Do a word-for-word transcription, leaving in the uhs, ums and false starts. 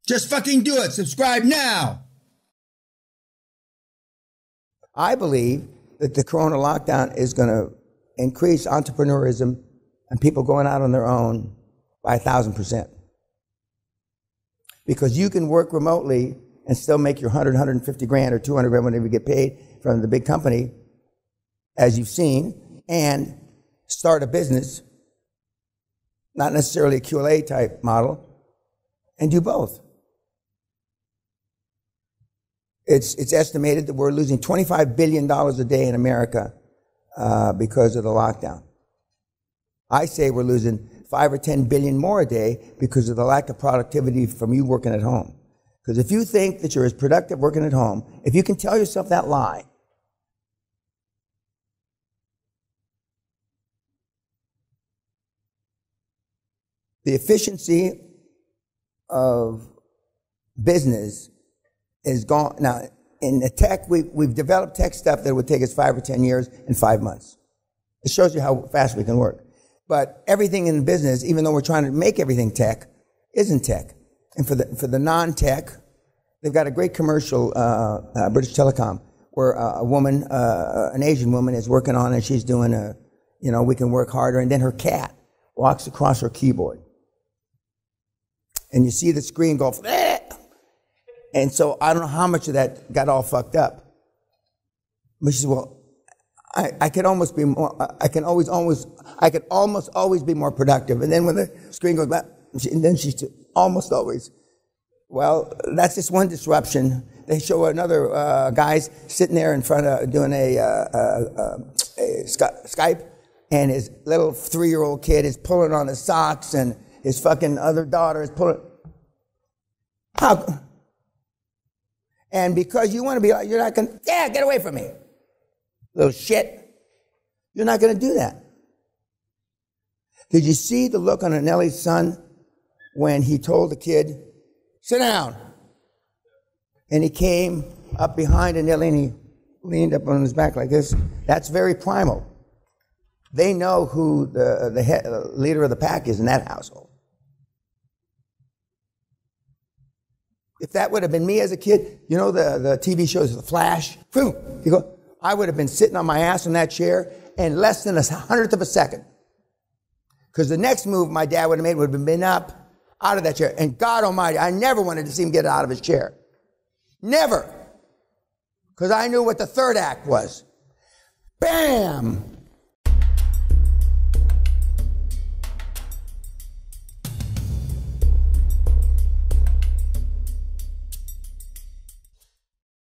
Just fucking do it. Subscribe now. I believe that the corona lockdown is going to increase entrepreneurism and people going out on their own by a thousand percent. Because you can work remotely and still make your one hundred, one hundred fifty grand or two hundred grand whenever you get paid from the big company, as you've seen, and start a business, not necessarily a Q L A type model, and do both. It's, it's estimated that we're losing twenty-five billion dollars a day in America uh, because of the lockdown. I say we're losing five or ten billion more a day because of the lack of productivity from you working at home. Because if you think that you're as productive working at home, if you can tell yourself that lie, the efficiency of business is gone. Now, in the tech, we, we've developed tech stuff that would take us five or ten years in five months. It shows you how fast we can work. But everything in business, even though we're trying to make everything tech, isn't tech. And for the, for the non-tech, they've got a great commercial, uh, uh, British Telecom, where uh, a woman, uh, an Asian woman is working on it. She's doing a, you know, we can work harder. And then her cat walks across her keyboard. And you see the screen go, eh! And so I don't know how much of that got all fucked up. But she said, well, I, I could almost be more, I can always, almost, I could almost always be more productive. And then when the screen goes back, and then she's almost always. Well, that's just one disruption. They show another uh, guys sitting there in front of doing a, uh, uh, a Skype, and his little three-year-old kid is pulling on his socks, and his fucking other daughter is pulling. How? And because you want to be like, you're not going to, yeah, get away from me. Little shit. You're not going to do that. Did you see the look on Anelli's son when he told the kid, sit down? And he came up behind Anelli and he leaned up on his back like this. That's very primal. They know who the, the head, uh, leader of the pack is in that household. If that would have been me as a kid, you know the, the T V shows, The Flash, boom, you go, I would have been sitting on my ass in that chair in less than a hundredth of a second. Because the next move my dad would have made would have been up out of that chair. And God Almighty, I never wanted to see him get out of his chair. Never. Because I knew what the third act was. Bam!